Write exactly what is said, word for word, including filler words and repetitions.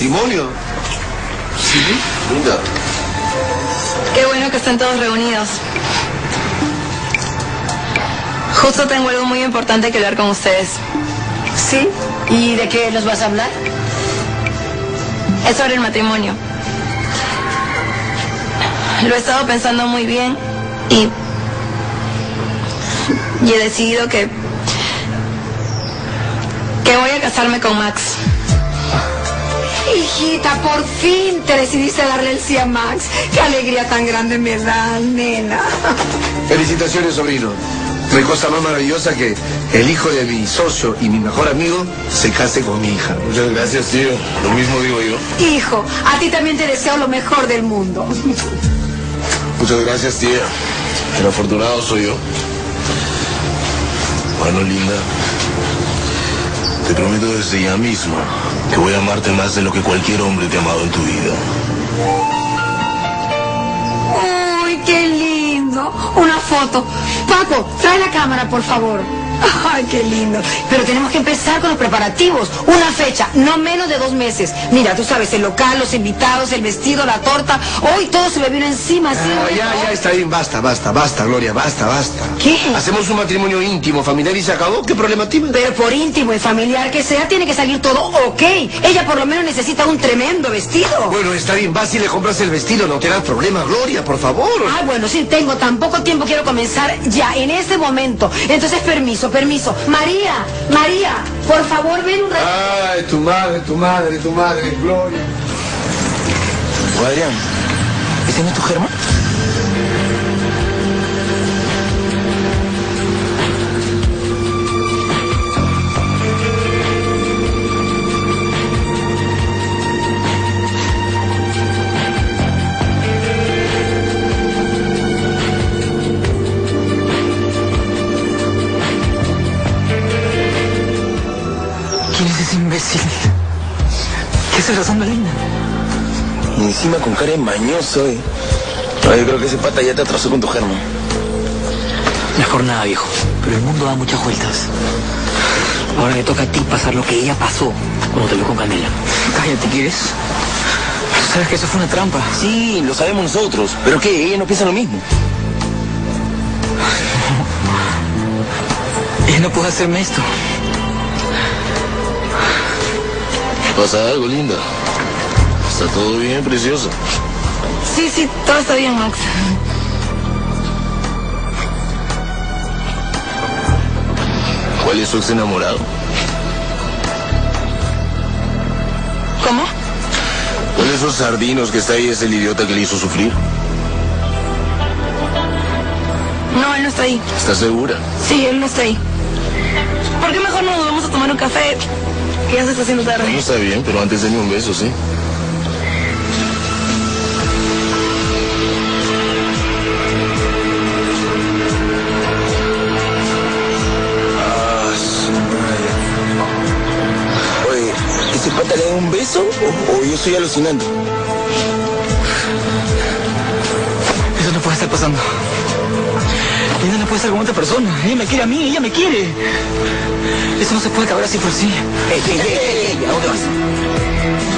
matrimonio. Sí, linda. Qué bueno que estén todos reunidos. Justo tengo algo muy importante que hablar con ustedes. ¿Sí? ¿Y de qué nos vas a hablar? Es sobre el matrimonio. Lo he estado pensando muy bien y... y he decidido que... que voy a casarme con Max. Hijita, por fin te decidiste a darle el sí a Max. Qué alegría tan grande me da, nena. Felicitaciones, sobrino. No hay cosa más maravillosa que el hijo de mi socio y mi mejor amigo se case con mi hija. Muchas gracias, tío. Lo mismo digo yo. Hijo, a ti también te deseo lo mejor del mundo. Muchas gracias, tía. El afortunado soy yo. Bueno, linda, te prometo desde ya mismo que voy a amarte más de lo que cualquier hombre te ha amado en tu vida. Uy, qué lindo. Una foto. Paco, trae la cámara, por favor. Ay, qué lindo. Pero tenemos que empezar con los preparativos. Una fecha, no menos de dos meses. Mira, tú sabes, el local, los invitados, el vestido, la torta. Hoy todo se me vino encima. ¿Sí? Ah, ya, ya, está bien. Basta, basta, basta, Gloria, basta, basta. ¿Qué? Hacemos un matrimonio íntimo, familiar y se acabó. ¿Qué problema tiene? Pero por íntimo y familiar que sea, tiene que salir todo ok. Ella por lo menos necesita un tremendo vestido. Bueno, está bien, vas y le compras el vestido, no te das problema, Gloria, por favor. Ay, bueno, sí, tengo tan poco tiempo, quiero comenzar ya, en ese momento. Entonces, permiso, permiso. María, María, por favor, ven un rato. Ay, tu madre, tu madre, tu madre, Gloria. O Adrián, ¿ese no es tu Germán? ¿Quién es ese imbécil? ¿Qué está pasando, Linda? Y encima con cara de mañoso, eh. No, yo creo que ese pata ya te atrasó con tu Germán. Mejor nada, viejo. Pero el mundo da muchas vueltas. Ahora le toca a ti pasar lo que ella pasó cuando te vio con Canela. Cállate, ¿quieres? Tú sabes que eso fue una trampa. Sí, lo sabemos nosotros. ¿Pero qué? Ella no piensa lo mismo. Ella no puede hacerme esto. ¿Pasa algo, linda? ¿Está todo bien, preciosa? Sí, sí, todo está bien, Max. ¿Cuál es su ex enamorado? ¿Cómo? ¿Cuál de esos sardinos que está ahí es el idiota que le hizo sufrir? No, él no está ahí. ¿Estás segura? Sí, él no está ahí. ¿Por qué mejor no nos vamos a tomar un café? Que ya se está haciendo No tarde. está bien, pero antes denme un beso, ¿sí? Ah, su madre. Oye, ¿ese pata le da un beso o, o yo estoy alucinando? Eso no puede estar pasando. Linda no puede estar con otra persona. Ella me quiere a mí, ella me quiere. Eso no se puede acabar así por sí. ¡Ey, ey, ey, ey! ¿A dónde vas?